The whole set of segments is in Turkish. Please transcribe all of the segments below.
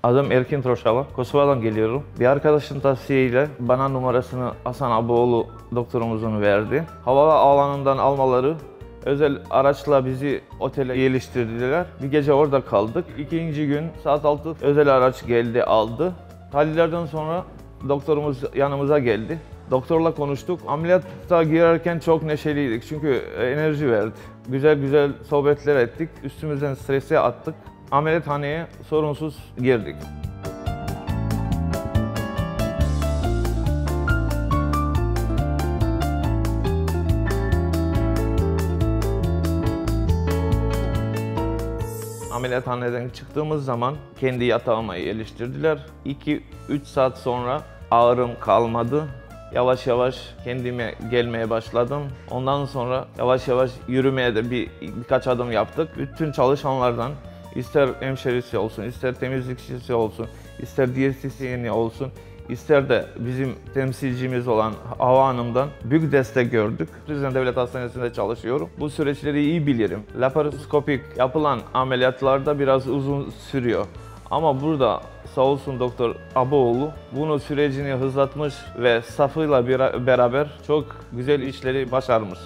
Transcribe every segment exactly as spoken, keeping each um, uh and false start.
Adım Erkin Troşava, Kosova'dan geliyorum. Bir arkadaşın tavsiyeyle bana numarasını Hasan Aboğlu doktorumuzun verdi. Hava alanından almaları, özel araçla bizi otele yerleştirdiler. Bir gece orada kaldık. İkinci gün saat altı özel araç geldi, aldı. Tahlillerden sonra doktorumuz yanımıza geldi. Doktorla konuştuk. Ameliyatta girerken çok neşeliydik çünkü enerji verdi. Güzel güzel sohbetler ettik. Üstümüzden stresi attık. Ameliyathaneye sorunsuz girdik. Ameliyathaneden çıktığımız zaman kendi yatağıma yerleştirdiler. iki üç saat sonra ağrım kalmadı. Yavaş yavaş kendime gelmeye başladım. Ondan sonra yavaş yavaş yürümeye de bir, birkaç adım yaptık. Bütün çalışanlardan, ister hemşerisi olsun, ister temizlikçisi olsun, ister diyetisyeni olsun, ister de bizim temsilcimiz olan Hava Hanım'dan büyük destek gördük. Rize Devlet Hastanesi'nde çalışıyorum. Bu süreçleri iyi bilirim. Laparoskopik yapılan ameliyatlarda biraz uzun sürüyor. Ama burada sağ olsun Doktor Aboğlu bunun sürecini hızlatmış ve staffıyla beraber çok güzel işleri başarmış.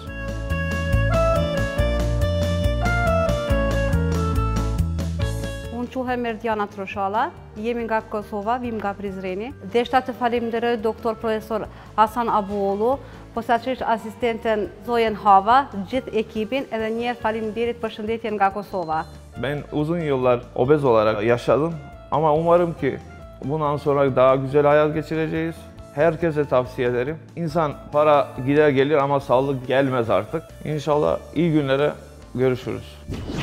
Unë quhem Erdiana Troshala, jemi nga Kosova, vim nga Prizreni. Deshta të falemnderoj doktor profesor Hasan Aboğlu, posaçërisht asistenten Zoyen Hava, gjithë ekibin, edhe një herë faleminderit për shëndetjen nga Kosova. Ben uzun yıllar obez olarak yaşadım ama umarım ki bundan sonra daha güzel hayat geçireceğiz. Herkese tavsiye ederim. İnsan para gider gelir ama sağlık gelmez artık. İnşallah iyi günlere görüşürüz.